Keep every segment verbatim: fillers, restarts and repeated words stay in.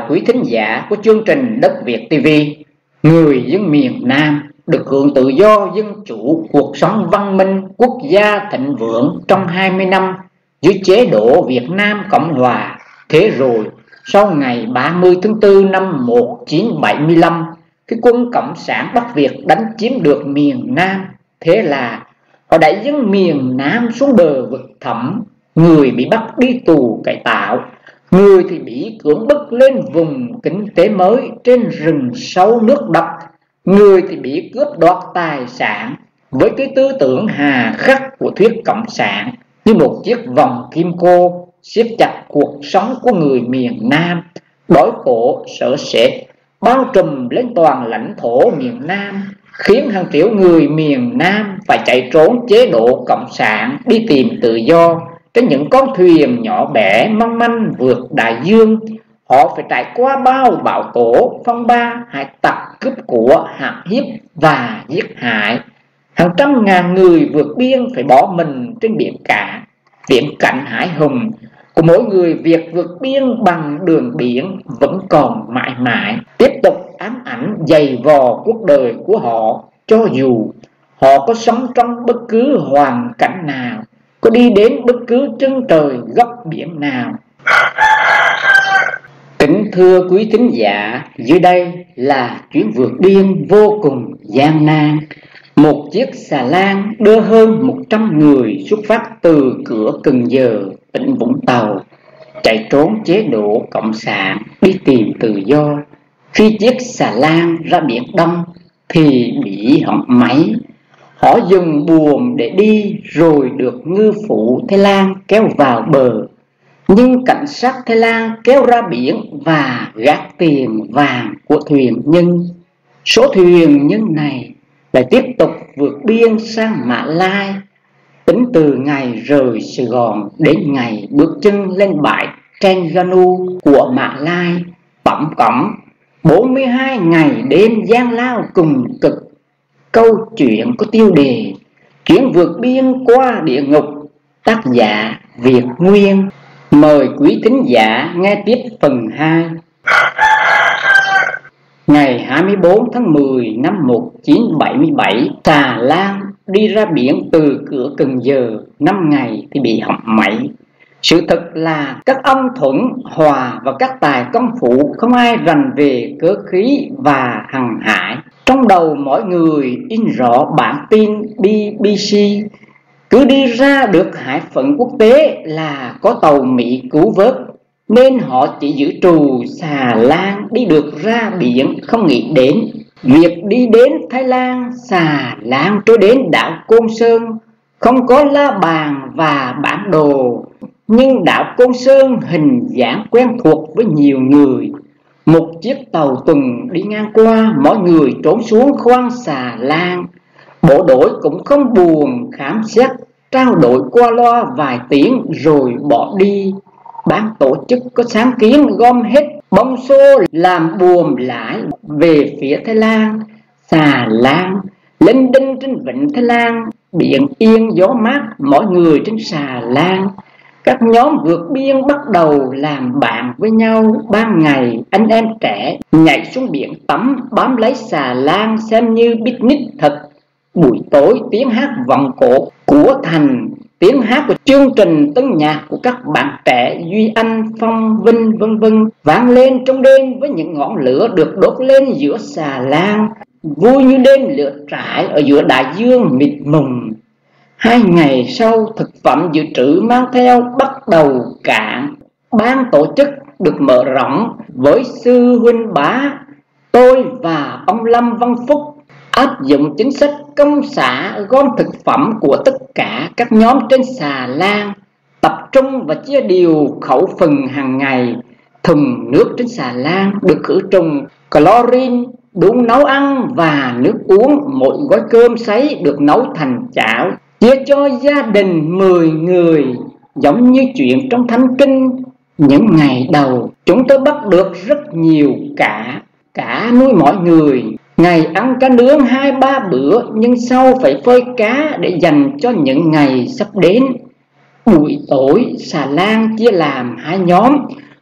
chào quý thính giả của chương trình Đất Việt ti vi. Người dân miền Nam được hưởng tự do, dân chủ, cuộc sống văn minh, quốc gia thịnh vượng trong hai mươi năm dưới chế độ Việt Nam Cộng Hòa. Thế rồi, sau ngày ba mươi tháng tư năm một nghìn chín trăm bảy mươi lăm, khi quân Cộng sản Bắc Việt đánh chiếm được miền Nam, thế là họ đẩy dân miền Nam xuống bờ vực thẳm. Người bị bắt đi tù cải tạo, người thì bị cưỡng bức lên vùng kinh tế mới trên rừng sâu nước độc, người thì bị cướp đoạt tài sản với cái tư tưởng hà khắc của thuyết cộng sản như một chiếc vòng kim cô siết chặt cuộc sống của người miền Nam. Đói khổ sợ sệt bao trùm lên toàn lãnh thổ miền Nam, khiến hàng triệu người miền Nam phải chạy trốn chế độ cộng sản đi tìm tự do trên những con thuyền nhỏ bé mong manh vượt đại dương. Họ phải trải qua bao bão tố, phong ba, hải tặc, cướp của, hãm hiếp và giết hại. Hàng trăm ngàn người vượt biên phải bỏ mình trên biển cả. Viễn cảnh hải hùng của mỗi người Việt vượt biên bằng đường biển vẫn còn mãi mãi, tiếp tục ám ảnh dày vò cuộc đời của họ. Cho dù họ có sống trong bất cứ hoàn cảnh nào, có đi đến bất cứ chân trời góc biển nào. Kính thưa quý thính giả, dưới đây là chuyến vượt biên vô cùng gian nan. Một chiếc xà lan đưa hơn một trăm người xuất phát từ cửa Cần Giờ, tỉnh Vũng Tàu, chạy trốn chế độ cộng sản đi tìm tự do. Khi chiếc xà lan ra biển Đông thì bị hỏng máy. Họ dùng buồm để đi rồi được ngư phủ Thái Lan kéo vào bờ. Nhưng cảnh sát Thái Lan kéo ra biển và gác tiền vàng của thuyền nhân. Số thuyền nhân này lại tiếp tục vượt biên sang Mã Lai. Tính từ ngày rời Sài Gòn đến ngày bước chân lên bãi Terengganu của Mã Lai, tổng cộng bốn mươi hai ngày đêm gian lao cùng cực. Câu chuyện có tiêu đề Chuyến vượt biên qua địa ngục, tác giả Việt Nguyên. Mời quý thính giả nghe tiếp phần hai. Ngày hai mươi tư tháng mười năm một nghìn chín trăm bảy mươi bảy, xà lan đi ra biển từ cửa Cần Giờ năm ngày thì bị hỏng máy. Sự thật là các ông Thuận, Hòa và các tài công phụ không ai rành về cơ khí và hàng hải. Trong đầu mỗi người in rõ bản tin bê bê xê, cứ đi ra được hải phận quốc tế là có tàu Mỹ cứu vớt, nên họ chỉ giữ trù xà lan đi được ra biển, không nghĩ đến việc đi đến Thái Lan. Xà lan trôi đến đảo Côn Sơn, không có la bàn và bản đồ, nhưng đảo Côn Sơn hình dáng quen thuộc với nhiều người. Một chiếc tàu tuần đi ngang qua, mọi người trốn xuống khoang xà lan. Bộ đội cũng không buồn khám xét, trao đổi qua loa vài tiếng rồi bỏ đi. Ban tổ chức có sáng kiến gom hết bông xô làm buồm lái về phía Thái Lan. Xà lan lên đinh trên vịnh Thái Lan, biển yên gió mát, mọi người trên xà lan. Các nhóm vượt biên bắt đầu làm bạn với nhau. Ban ngày anh em trẻ nhảy xuống biển tắm, bám lấy xà lan xem như picnic thật. Buổi tối tiếng hát vọng cổ của Thành, tiếng hát của chương trình tân nhạc của các bạn trẻ Duy Anh, Phong, Vinh vân vân vang lên trong đêm với những ngọn lửa được đốt lên giữa xà lan, vui như đêm lửa trại ở giữa đại dương mịt mùng. Hai ngày sau, thực phẩm dự trữ mang theo bắt đầu cạn. Ban tổ chức được mở rộng với sư huynh Bá, tôi và ông Lâm Văn Phúc áp dụng chính sách công xã gom thực phẩm của tất cả các nhóm trên xà lan, tập trung và chia đều khẩu phần hàng ngày. Thùng nước trên xà lan được khử trùng chlorine, đủ nấu ăn và nước uống. Mỗi gói cơm sấy được nấu thành chảo, chia cho gia đình mười người, giống như chuyện trong Thánh Kinh. Những ngày đầu chúng tôi bắt được rất nhiều cá, cá nuôi mọi người. Ngày ăn cá nướng hai ba bữa, nhưng sau phải phơi cá để dành cho những ngày sắp đến. Buổi tối xà lan chia làm hai nhóm,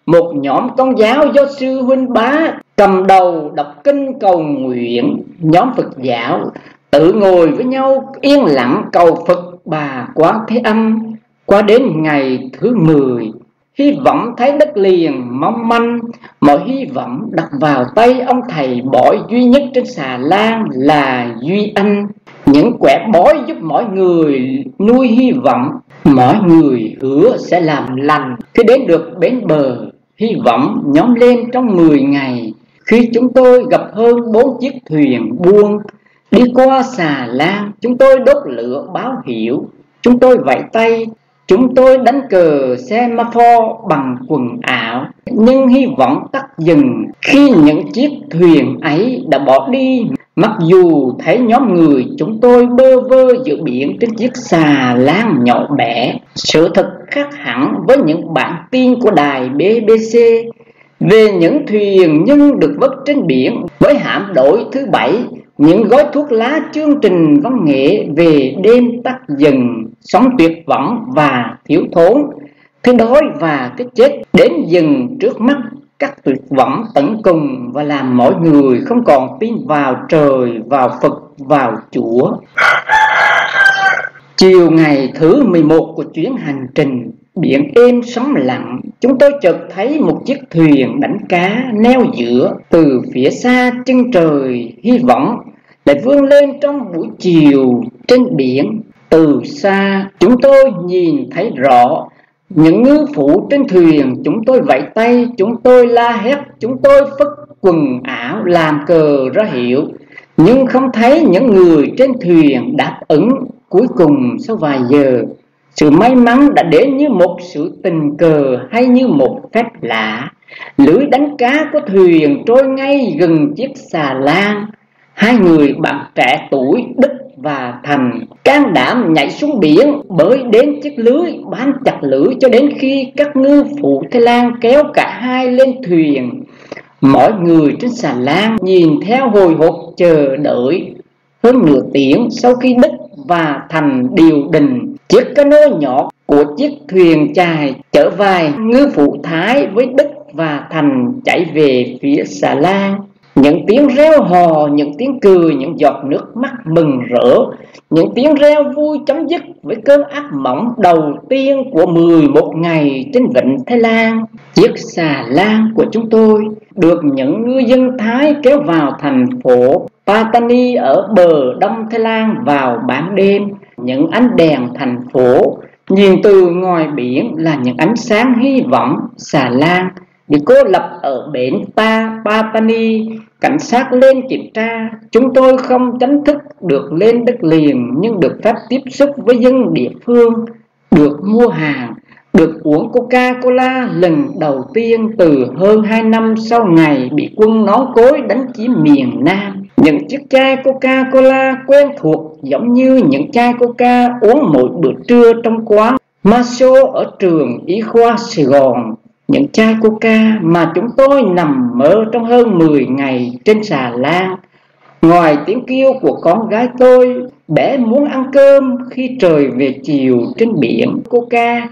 một nhóm công giáo do sư huynh Bá cầm đầu đọc kinh cầu nguyện. Nhóm Phật giáo tự ngồi với nhau yên lặng cầu Phật Bà Quán Thế Âm. Qua đến ngày thứ mười, hy vọng thấy đất liền mong manh. Mọi hy vọng đặt vào tay ông thầy bói duy nhất trên xà lan là Duy Anh. Những quẻ bói giúp mọi người nuôi hy vọng. Mọi người hứa sẽ làm lành. Khi đến được bến bờ, hy vọng nhóm lên trong mười ngày. Khi chúng tôi gặp hơn bốn chiếc thuyền buông đi qua xà lan, chúng tôi đốt lửa báo hiệu, chúng tôi vẫy tay, chúng tôi đánh cờ semaphore bằng quần áo. Nhưng hy vọng tắt dừng khi những chiếc thuyền ấy đã bỏ đi. Mặc dù thấy nhóm người chúng tôi bơ vơ giữa biển trên chiếc xà lan nhỏ bé. Sự thật khác hẳn với những bản tin của đài bê bê xê về những thuyền nhân được vớt trên biển với hạm đội thứ bảy, những gói thuốc lá chương trình văn nghệ về đêm tắt dần, sống tuyệt vọng và thiếu thốn, cái đói và cái chết đến dần trước mắt, các tuyệt vọng tận cùng và làm mọi người không còn tin vào trời, vào Phật, vào Chúa. Chiều ngày thứ mười một của chuyến hành trình, biển êm sóng lặng, chúng tôi chợt thấy một chiếc thuyền đánh cá neo giữa. Từ phía xa chân trời hy vọng lại vươn lên trong buổi chiều trên biển. Từ xa chúng tôi nhìn thấy rõ những ngư phủ trên thuyền. Chúng tôi vẫy tay, chúng tôi la hét, chúng tôi phất quần áo làm cờ ra hiệu, nhưng không thấy những người trên thuyền đáp ứng. Cuối cùng sau vài giờ, sự may mắn đã đến như một sự tình cờ hay như một phép lạ. Lưới đánh cá của thuyền trôi ngay gần chiếc xà lan. Hai người bạn trẻ tuổi Đức và Thành can đảm nhảy xuống biển, bơi đến chiếc lưới, bám chặt lưới cho đến khi các ngư phụ Thái Lan kéo cả hai lên thuyền. Mọi người trên xà lan nhìn theo hồi hộp chờ đợi. Hơn nửa tiếng sau khi Đức và Thành điều đình, chiếc cano nhỏ của chiếc thuyền chài chở vài ngư phụ Thái với Đức và Thành chạy về phía xà lan. Những tiếng reo hò, những tiếng cười, những giọt nước mắt mừng rỡ, những tiếng reo vui chấm dứt với cơn ác mộng đầu tiên của mười một ngày trên vịnh Thái Lan. Chiếc xà lan của chúng tôi được những ngư dân Thái kéo vào thành phố Pattani ở bờ đông Thái Lan vào ban đêm. Những ánh đèn thành phố nhìn từ ngoài biển là những ánh sáng hy vọng. Xà lan bị cô lập ở bến Pa Pattani. Cảnh sát lên kiểm tra. Chúng tôi không chính thức được lên đất liền, nhưng được phép tiếp xúc với dân địa phương, được mua hàng, được uống Coca-Cola lần đầu tiên từ hơn hai năm sau ngày bị quân nón cối đánh chiếm miền Nam. Những chiếc chai Coca-Cola quen thuộc giống như những chai Coca uống mỗi bữa trưa trong quán Maso ở trường Y khoa Sài Gòn. Những chai Coca mà chúng tôi nằm mơ trong hơn mười ngày trên xà lan. Ngoài tiếng kêu của con gái tôi, bé muốn ăn cơm khi trời về chiều trên biển, Coca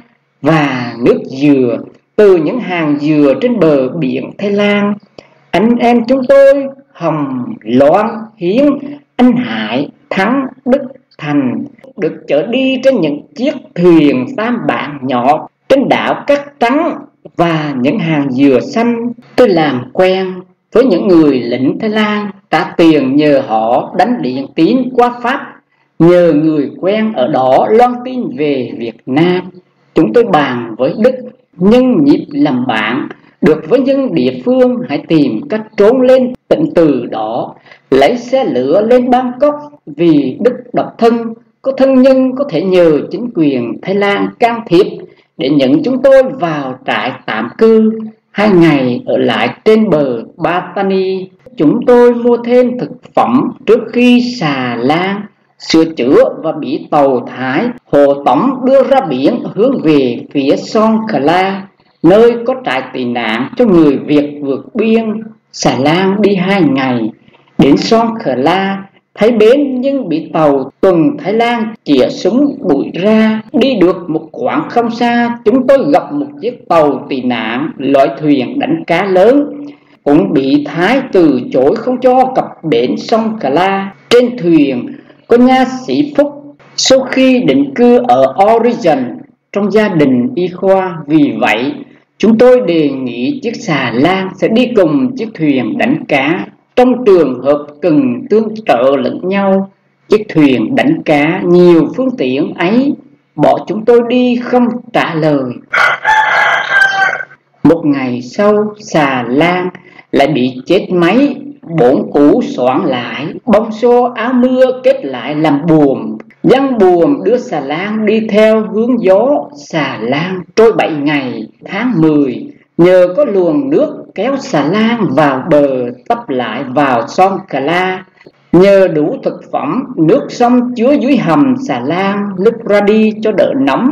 và nước dừa từ những hàng dừa trên bờ biển Thái Lan. Anh em chúng tôi, Hồng, Loan, Hiến, anh Hải, Thắng, Đức, Thành được chở đi trên những chiếc thuyền tam bản nhỏ trên đảo cát trắng và những hàng dừa xanh. Tôi làm quen với những người lính Thái Lan, trả tiền nhờ họ đánh điện tín qua Pháp, nhờ người quen ở đó loan tin về Việt Nam. Chúng tôi bàn với Đức, nhân nhịp làm bạn được với dân địa phương, hãy tìm cách trốn lên tỉnh từ đó, lấy xe lửa lên Bangkok. Vì Đức độc thân, có thân nhân có thể nhờ chính quyền Thái Lan can thiệp để nhận chúng tôi vào trại tạm cư. Hai ngày ở lại trên bờ Pattani, chúng tôi mua thêm thực phẩm trước khi xà lan sửa chữa và bị tàu Thái Hồ Tống đưa ra biển hướng về phía Songkhla, nơi có trại tị nạn cho người Việt vượt biên. Xà lan đi hai ngày đến Songkhla thấy bến nhưng bị tàu tuần Thái Lan chĩa súng đuổi ra. Đi được một quãng không xa, chúng tôi gặp một chiếc tàu tị nạn loại thuyền đánh cá lớn, cũng bị Thái từ chối không cho cập bến sông Cà La. Trên thuyền có nha sĩ Phúc, sau khi định cư ở Oregon trong gia đình y khoa. Vì vậy chúng tôi đề nghị chiếc xà lan sẽ đi cùng chiếc thuyền đánh cá. Trong trường hợp cần tương trợ lẫn nhau, chiếc thuyền đánh cá nhiều phương tiện ấy bỏ chúng tôi đi không trả lời. Một ngày sau, xà lan lại bị chết máy, bốn củ xoắn lại, bông xô áo mưa kết lại làm buồm. Giăng buồm đưa xà lan đi theo hướng gió. Xà lan trôi bảy ngày tháng mười, nhờ có luồng nước kéo xà lan vào bờ tấp lại vào sông Cà La. Nhờ đủ thực phẩm, nước sông chứa dưới hầm xà lan lúc ra đi cho đỡ nóng.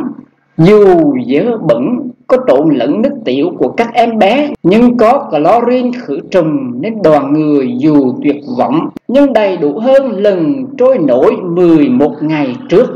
Dù dơ bẩn có trộn lẫn nước tiểu của các em bé, nhưng có chlorine khử trùng nên đoàn người dù tuyệt vọng nhưng đầy đủ hơn lần trôi nổi mười một ngày trước.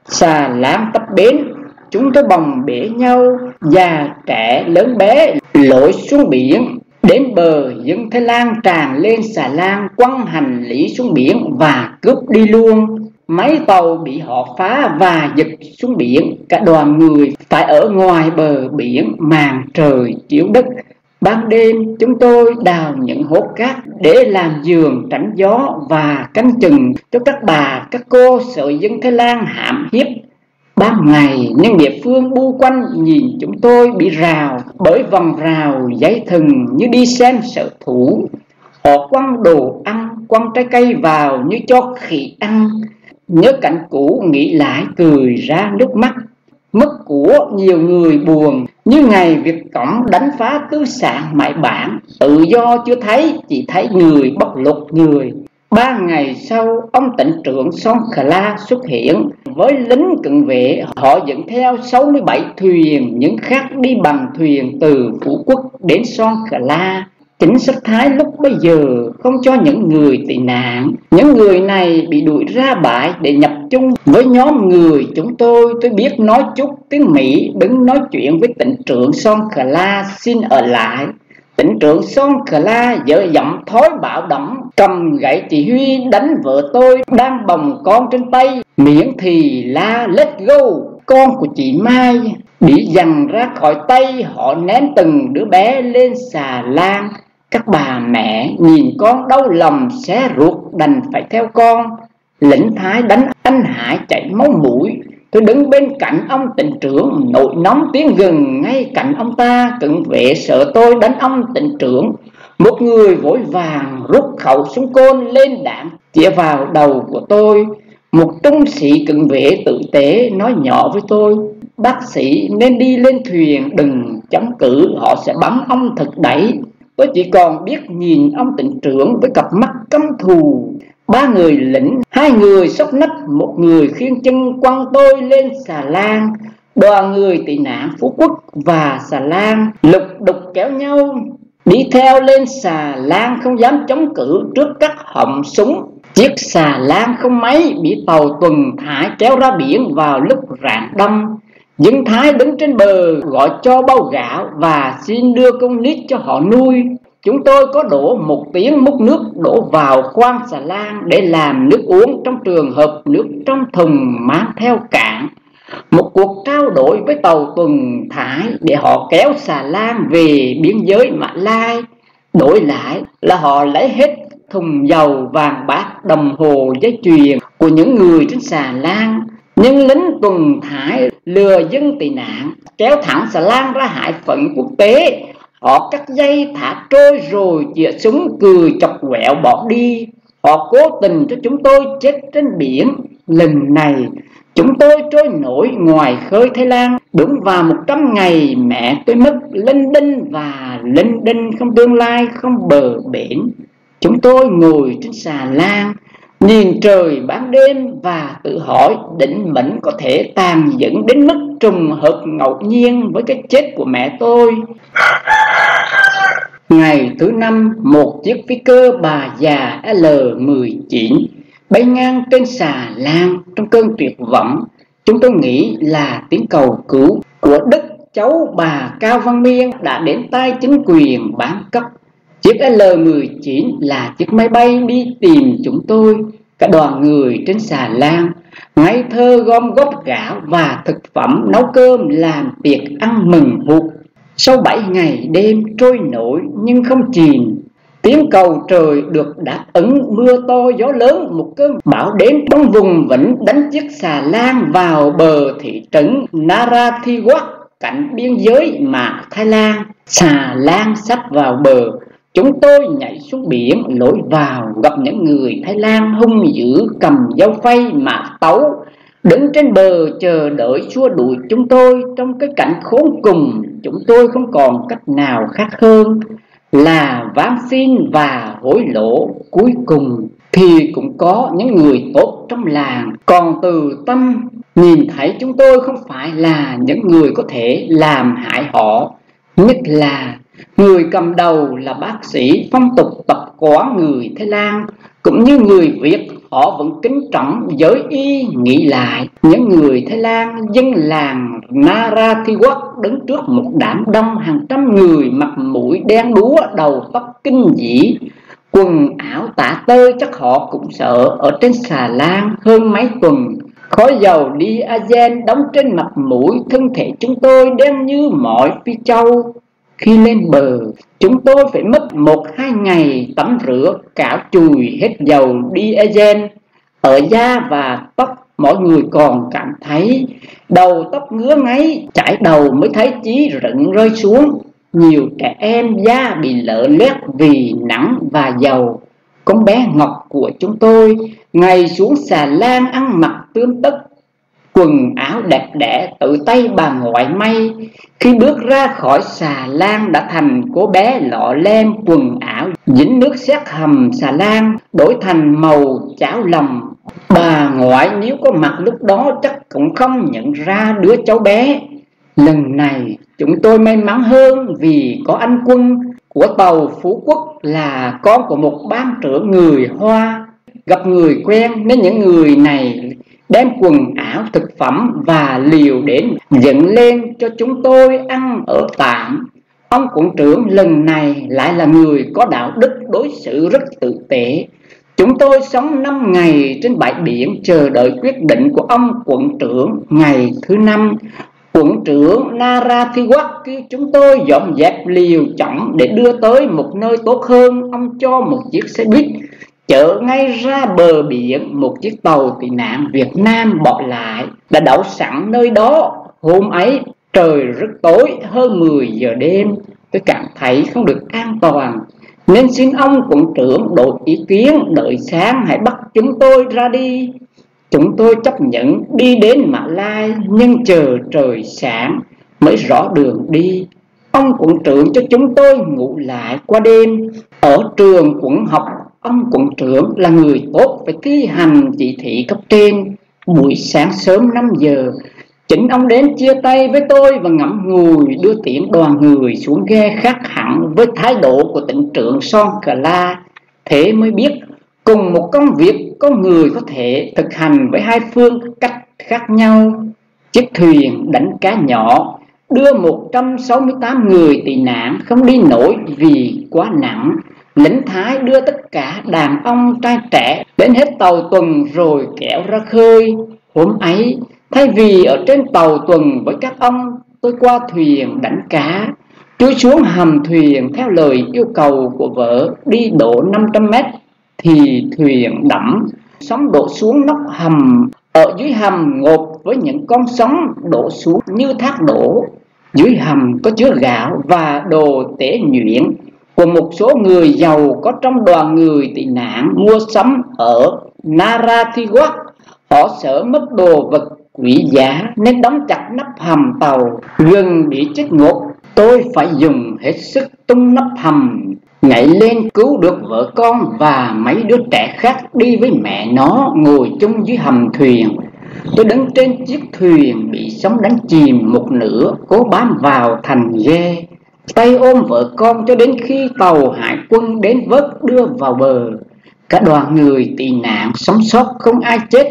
Xà lan tấp bến, chúng tôi bồng bể nhau, già trẻ lớn bé lội xuống biển. Đến bờ, dân Thái Lan tràn lên xà lan, quăng hành lý xuống biển và cướp đi luôn. Máy tàu bị họ phá và giật xuống biển. Cả đoàn người phải ở ngoài bờ biển, màn trời chiếu đất. Ban đêm chúng tôi đào những hố cát để làm giường tránh gió và canh chừng cho các bà các cô sợ dân Thái Lan hãm hiếp. Ban ngày những địa phương bu quanh nhìn chúng tôi bị rào bởi vòng rào giấy thừng như đi xem sở thủ. Họ quăng đồ ăn, quăng trái cây vào như cho khỉ ăn. Nhớ cảnh cũ nghĩ lại cười ra nước mắt. Mất của nhiều người buồn, như ngày Việt Cộng đánh phá tứ sản mại bản. Tự do chưa thấy, chỉ thấy người bóc lột người. Ba ngày sau, ông tỉnh trưởng sông Cà La xuất hiện với lính cận vệ. Họ dẫn theo sáu mươi bảy thuyền, những khác đi bằng thuyền từ Phú Quốc đến sông Cà La. Chính sách Thái lúc bây giờ không cho những người tị nạn. Những người này bị đuổi ra bãi để nhập chung với nhóm người chúng tôi. Tôi biết nói chút tiếng Mỹ, đứng nói chuyện với tỉnh trưởng sông Cà La xin ở lại. Tỉnh trưởng sông Cà La dở giọng thối bạo động, cầm gậy chỉ huy đánh vợ tôi đang bồng con trên tay. Miệng thì la let's go, con của chị Mai bị giằng ra khỏi tay. Họ ném từng đứa bé lên xà lan. Các bà mẹ nhìn con đau lòng xé ruột đành phải theo con. Lính Thái đánh anh Hải chảy máu mũi. Tôi đứng bên cạnh ông tỉnh trưởng, nổi nóng tiếng gừng ngay cạnh ông ta. Cận vệ sợ tôi đánh ông tỉnh trưởng. Một người vội vàng rút khẩu súng côn lên đạn chĩa vào đầu của tôi. Một trung sĩ cận vệ tử tế nói nhỏ với tôi: bác sĩ nên đi lên thuyền, đừng chống cự, họ sẽ bắn ông thật đấy. Tôi chỉ còn biết nhìn ông tỉnh trưởng với cặp mắt căm thù. Ba người lính, hai người xốc nách, một người khiêng chân quăng tôi lên xà lan. Đoàn người tị nạn Phú Quốc và xà lan lục đục kéo nhau đi theo lên xà lan, không dám chống cự trước các họng súng. Chiếc xà lan không mấy bị tàu tuần Thái kéo ra biển vào lúc rạng đông. Dân Thái đứng trên bờ gọi cho bao gạo và xin đưa con nít cho họ nuôi. Chúng tôi có đổ một tiếng múc nước đổ vào khoang xà lan để làm nước uống trong trường hợp nước trong thùng mang theo cạn. Một cuộc trao đổi với tàu tuần Thái để họ kéo xà lan về biên giới Mã Lai. Đổi lại là họ lấy hết thùng dầu, vàng bạc, đồng hồ, dây chuyền của những người trên xà lan. Nhưng lính tuần Thái lừa dân tị nạn, kéo thẳng xà lan ra hải phận quốc tế. Họ cắt dây thả trôi rồi chĩa súng cười chọc quẹo bỏ đi. Họ cố tình cho chúng tôi chết trên biển. Lần này chúng tôi trôi nổi ngoài khơi Thái Lan. Đúng vào một trăm ngày mẹ tôi mất, linh đinh và linh đinh không tương lai, không bờ bến. Chúng tôi ngồi trên xà lan nhìn trời ban đêm và tự hỏi định mệnh có thể tàn nhẫn đến mức trùng hợp ngẫu nhiên với cái chết của mẹ tôi. Ngày thứ năm, một chiếc phi cơ bà già L mười chín bay ngang trên xà lan trong cơn tuyệt vọng. Chúng tôi nghĩ là tiếng cầu cứu của Đức cháu bà Cao Văn Miên đã đến tay chính quyền bán cấp. Chiếc L mười chín là chiếc máy bay đi tìm chúng tôi. Cả đoàn người trên xà lan ngây thơ gom góp gạo và thực phẩm nấu cơm làm tiệc ăn mừng hụt. Sau bảy ngày đêm trôi nổi nhưng không chìm, tiếng cầu trời được đáp ứng. Mưa to gió lớn, một cơn bão đến trong vùng vịnh đánh chiếc xà lan vào bờ thị trấn Narathiwat cạnh biên giới Mạc Thái Lan. Xà lan sắp vào bờ, chúng tôi nhảy xuống biển lội vào, gặp những người Thái Lan hung dữ cầm dao phay mã tấu đứng trên bờ chờ đợi xua đuổi chúng tôi. Trong cái cảnh khốn cùng, chúng tôi không còn cách nào khác hơn là van xin và hối lộ. Cuối cùng thì cũng có những người tốt trong làng còn từ tâm nhìn thấy chúng tôi không phải là những người có thể làm hại họ. Nhất là người cầm đầu là bác sĩ phong tục tập quán người Thái Lan cũng như người Việt, họ vẫn kính trọng giới y. Nghĩ lại, những người Thái Lan dân làng Narathiwat đứng trước một đám đông hàng trăm người mặt mũi đen đúa, đầu tóc kinh dị, quần áo tả tơi, chắc họ cũng sợ. Ở trên xà lan hơn mấy tuần, khói dầu diesel đóng trên mặt mũi, thân thể chúng tôi đen như mọi phi châu. Khi lên bờ, chúng tôi phải mất một hai ngày tắm rửa cạo chùi hết dầu diesel ở da và tóc. Mọi người còn cảm thấy đầu tóc ngứa ngáy, chải đầu mới thấy chí rựng rơi xuống. Nhiều trẻ em da bị lở loét vì nắng và dầu. Con bé Ngọc của chúng tôi ngày xuống xà lan ăn mặc tươm tất, quần áo đẹp đẽ tự tay bà ngoại may. Khi bước ra khỏi xà lan đã thành cô bé lọ lem, quần áo dính nước xét hầm xà lan đổi thành màu chảo lòng. Bà ngoại nếu có mặt lúc đó chắc cũng không nhận ra đứa cháu bé. Lần này chúng tôi may mắn hơn vì có anh Quân của tàu Phú Quốc là con của một ban trưởng người Hoa. Gặp người quen nên những người này đem quần áo, thực phẩm và liều đến dựng lên cho chúng tôi ăn ở tạm. Ông quận trưởng lần này lại là người có đạo đức, đối xử rất tử tế. Chúng tôi sống năm ngày trên bãi biển chờ đợi quyết định của ông quận trưởng. Ngày thứ năm, quận trưởng Narathiwat kêu chúng tôi dọn dẹp liều chỏng để đưa tới một nơi tốt hơn. Ông cho một chiếc xe buýt chở ngay ra bờ biển. Một chiếc tàu tị nạn Việt Nam bỏ lại đã đậu sẵn nơi đó. Hôm ấy trời rất tối, hơn mười giờ đêm. Tôi cảm thấy không được an toàn nên xin ông quận trưởng đổi ý kiến, đợi sáng hãy bắt chúng tôi ra đi. Chúng tôi chấp nhận đi đến Mã Lai, nhưng chờ trời sáng mới rõ đường đi. Ông quận trưởng cho chúng tôi ngủ lại qua đêm. Ở trường quận học, ông quận trưởng là người tốt, phải thi hành chỉ thị cấp trên. Buổi sáng sớm năm giờ, chính ông đến chia tay với tôi và ngậm ngùi đưa tiễn đoàn người xuống ghe, khác hẳn với thái độ của tỉnh trưởng Son Cờ La. Thế mới biết cùng một công việc có người có thể thực hành với hai phương cách khác nhau. Chiếc thuyền đánh cá nhỏ đưa một trăm sáu mươi tám người tị nạn không đi nổi vì quá nặng. Lính Thái đưa tất cả đàn ông trai trẻ đến hết tàu tuần rồi kéo ra khơi. Hôm ấy, thay vì ở trên tàu tuần với các ông, tôi qua thuyền đánh cá, chui xuống hầm thuyền theo lời yêu cầu của vợ, đi độ năm trăm mét thì thuyền đẫm, sóng đổ xuống nóc hầm. Ở dưới hầm ngộp với những con sóng đổ xuống như thác đổ. Dưới hầm có chứa gạo và đồ tế nhuyễn của một số người giàu có trong đoàn người tị nạn mua sắm ở Narathiwat. Họ sợ mất đồ vật quý giá nên đóng chặt nắp hầm tàu, gần bị chết ngột. Tôi phải dùng hết sức tung nắp hầm, nhảy lên cứu được vợ con và mấy đứa trẻ khác đi với mẹ nó ngồi chung dưới hầm thuyền. Tôi đứng trên chiếc thuyền bị sóng đánh chìm một nửa, cố bám vào thành ghe, tay ôm vợ con cho đến khi tàu hải quân đến vớt đưa vào bờ. Cả đoàn người tị nạn sống sót không ai chết,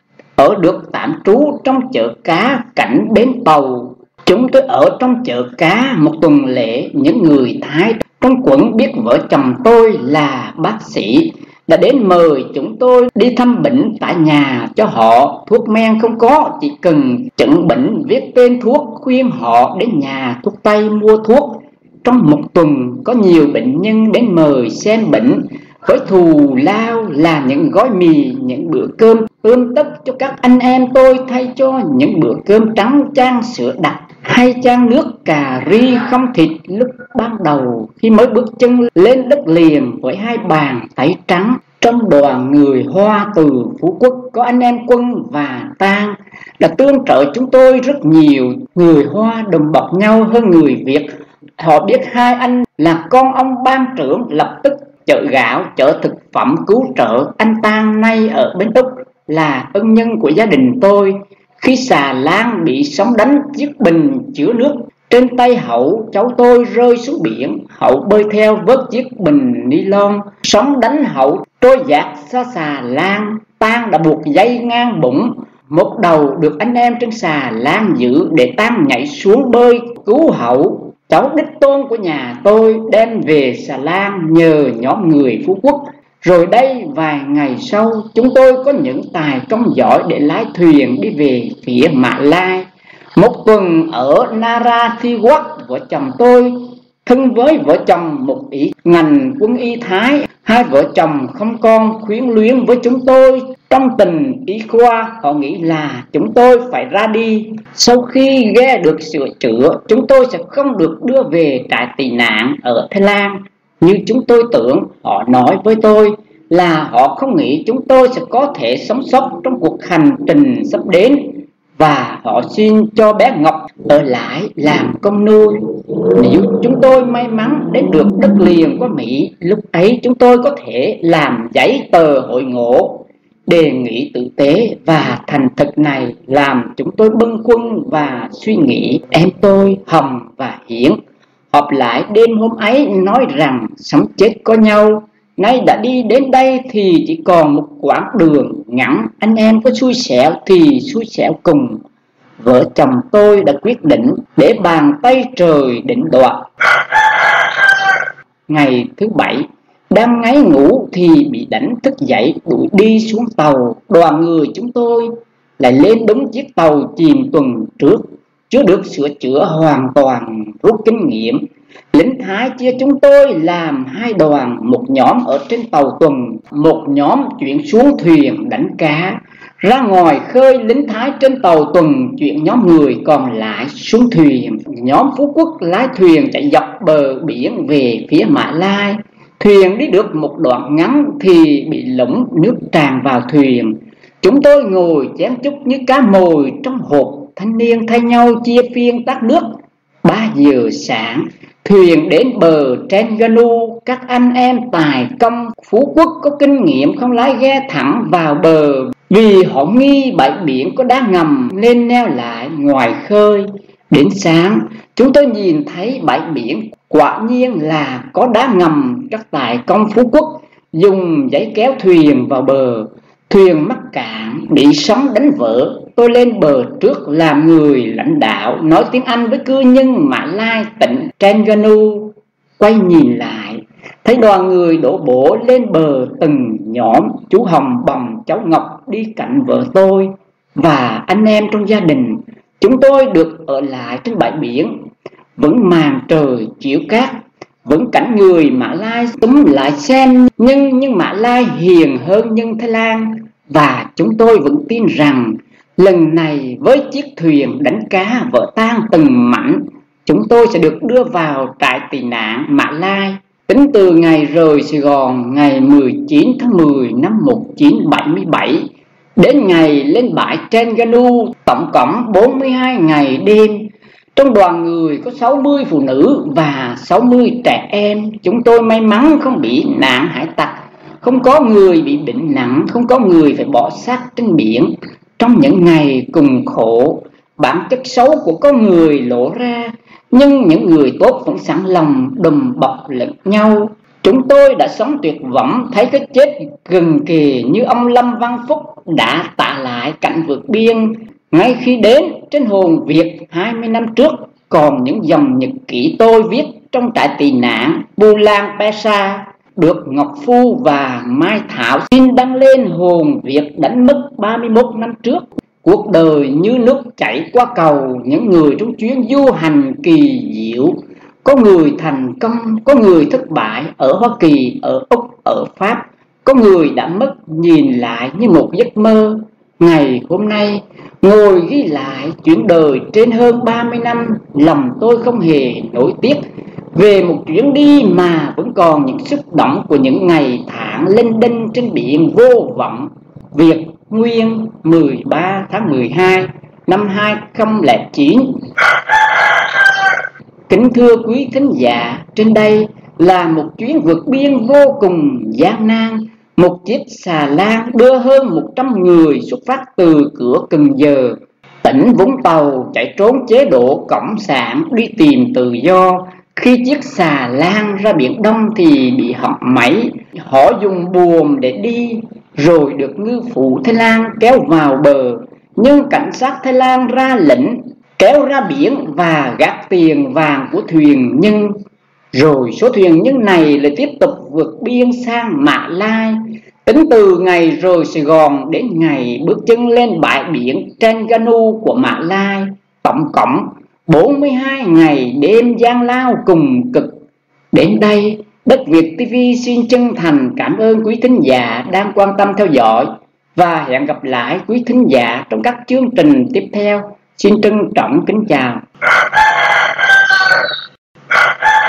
ở được tạm trú trong chợ cá cạnh bến tàu. Chúng tôi ở trong chợ cá một tuần lễ. Những người Thái trong quận biết vợ chồng tôi là bác sĩ, đã đến mời chúng tôi đi thăm bệnh tại nhà cho họ. Thuốc men không có, chỉ cần chẩn bệnh viết tên thuốc, khuyên họ đến nhà thuốc tây mua thuốc. Trong một tuần có nhiều bệnh nhân đến mời xem bệnh, với thù lao là những gói mì, những bữa cơm ươm tất cho các anh em tôi, thay cho những bữa cơm trắng chan sữa đặc hay chan nước cà ri không thịt. Lúc ban đầu khi mới bước chân lên đất liền với hai bàn tay trắng, trong đoàn người Hoa từ Phú Quốc có anh em Quân và Tang đã tương trợ chúng tôi rất nhiều. Người Hoa đùm bọc nhau hơn người Việt. Họ biết hai anh là con ông ban trưởng, lập tức chở gạo, chở thực phẩm cứu trợ. Anh Tang nay ở Bến Úc là ân nhân của gia đình tôi. Khi xà lan bị sóng đánh, chiếc bình chứa nước trên tay Hậu, cháu tôi rơi xuống biển. Hậu bơi theo vớt chiếc bình ni lông, sóng đánh Hậu trôi dạt xa xà lan. Tang đã buộc dây ngang bụng, một đầu được anh em trên xà lan giữ, để Tang nhảy xuống bơi cứu Hậu. Cháu đích tôn của nhà tôi đem về xà lan nhờ nhóm người Phú Quốc. Rồi đây vài ngày sau, chúng tôi có những tài công giỏi để lái thuyền đi về phía Mã Lai. Một tuần ở Narathiwat, vợ chồng tôi thân với vợ chồng một ý ngành quân y Thái. Hai vợ chồng không con khuyến luyến với chúng tôi. Trong tình y khoa, họ nghĩ là chúng tôi phải ra đi. Sau khi ghe được sửa chữa, chúng tôi sẽ không được đưa về trại tị nạn ở Thái Lan như chúng tôi tưởng. Họ nói với tôi là họ không nghĩ chúng tôi sẽ có thể sống sót trong cuộc hành trình sắp đến, và họ xin cho bé Ngọc ở lại làm công nuôi. Nếu chúng tôi may mắn đến được đất liền của Mỹ, lúc ấy chúng tôi có thể làm giấy tờ hội ngộ. Đề nghị tử tế và thành thực này làm chúng tôi bâng khuâng và suy nghĩ. Em tôi Hồng và Hiển họp lại đêm hôm ấy nói rằng sống chết có nhau. Nay đã đi đến đây thì chỉ còn một quãng đường ngắn, anh em có xui xẻo thì xui xẻo cùng. Vợ chồng tôi đã quyết định để bàn tay trời định đoạt. Ngày thứ bảy, đang ngáy ngủ thì bị đánh thức dậy, đuổi đi xuống tàu. Đoàn người chúng tôi lại lên đúng chiếc tàu chìm tuần trước, chưa được sửa chữa hoàn toàn, rút kinh nghiệm. Lính Thái chia chúng tôi làm hai đoàn, một nhóm ở trên tàu tuần, một nhóm chuyển xuống thuyền đánh cá. Ra ngoài khơi, lính Thái trên tàu tuần chuyển nhóm người còn lại xuống thuyền. Nhóm Phú Quốc lái thuyền chạy dọc bờ biển về phía Mã Lai. Thuyền đi được một đoạn ngắn thì bị lũng, nước tràn vào thuyền. Chúng tôi ngồi chén chúc như cá mồi trong hộp. Thanh niên thay nhau chia phiên tắt nước. Ba giờ sáng, thuyền đến bờ Terengganu. Các anh em tài công Phú Quốc có kinh nghiệm không lái ghe thẳng vào bờ, vì họ nghi bãi biển có đá ngầm nên neo lại ngoài khơi. Đến sáng, chúng tôi nhìn thấy bãi biển quả nhiên là có đá ngầm. Các tài công Phú Quốc dùng giấy kéo thuyền vào bờ. Thuyền mắc cạn, bị sóng đánh vỡ. Tôi lên bờ trước làm người lãnh đạo, nói tiếng Anh với cư nhân Mã Lai tỉnh Terengganu. Quay nhìn lại, thấy đoàn người đổ bộ lên bờ từng nhóm. Chú Hồng bồng cháu Ngọc đi cạnh vợ tôi và anh em trong gia đình. Chúng tôi được ở lại trên bãi biển. Vẫn màn trời chiếu cát, vẫn cảnh người Mã Lai túm lại xem. Nhưng nhưng Mã Lai hiền hơn nhân Thái Lan. Và chúng tôi vẫn tin rằng lần này với chiếc thuyền đánh cá vỡ tan từng mảnh, chúng tôi sẽ được đưa vào trại tị nạn Mã Lai. Tính từ ngày rời Sài Gòn ngày mười chín tháng mười năm một nghìn chín trăm bảy mươi bảy đến ngày lên bãi Terengganu, tổng cộng bốn mươi hai ngày đêm. Trong đoàn người có sáu mươi phụ nữ và sáu mươi trẻ em. Chúng tôi may mắn không bị nạn hải tặc, không có người bị bệnh nặng, không có người phải bỏ xác trên biển. Trong những ngày cùng khổ, bản chất xấu của con người lộ ra, nhưng những người tốt vẫn sẵn lòng đùm bọc lẫn nhau. Chúng tôi đã sống tuyệt vọng thấy cái chết gần kề, như ông Lâm Văn Phúc đã tả lại cảnh vượt biên ngay khi đến trên hồn Việt hai mươi năm trước. Còn những dòng nhật ký tôi viết trong trại tị nạn Bulan Pesa được Ngọc Phu và Mai Thảo xin đăng lên hồn Việt đánh mất ba mươi mốt năm trước. Cuộc đời như nước chảy qua cầu những người trong chuyến du hành kỳ diệu. Có người thành công, có người thất bại ở Hoa Kỳ, ở Úc, ở Pháp. Có người đã mất nhìn lại như một giấc mơ. Ngày hôm nay, ngồi ghi lại chuyện đời trên hơn ba mươi năm, lòng tôi không hề nổi tiếc về một chuyến đi mà vẫn còn những xúc động của những ngày tháng lênh đênh trên biển vô vọng. Việt Nguyên mười ba tháng mười hai năm hai không không chín. Kính thưa quý thính giả, trên đây là một chuyến vượt biên vô cùng gian nan. Một chiếc xà lan đưa hơn một trăm người xuất phát từ cửa Cần Giờ, tỉnh Vũng Tàu, chạy trốn chế độ cộng sản đi tìm tự do. Khi chiếc xà lan ra biển Đông thì bị hỏng máy. Họ dùng buồm để đi, rồi được ngư phụ Thái Lan kéo vào bờ. Nhưng cảnh sát Thái Lan ra lệnh kéo ra biển và gác tiền vàng của thuyền nhân. Rồi số thuyền nhân này lại tiếp tục vượt biên sang Mã Lai. Tính từ ngày rời Sài Gòn đến ngày bước chân lên bãi biển Terengganu của Mã Lai, tổng cộng bốn mươi hai ngày đêm gian lao cùng cực. Đến đây, Đất Việt ti vi xin chân thành cảm ơn quý thính giả đang quan tâm theo dõi, và hẹn gặp lại quý thính giả trong các chương trình tiếp theo. Xin trân trọng kính chào.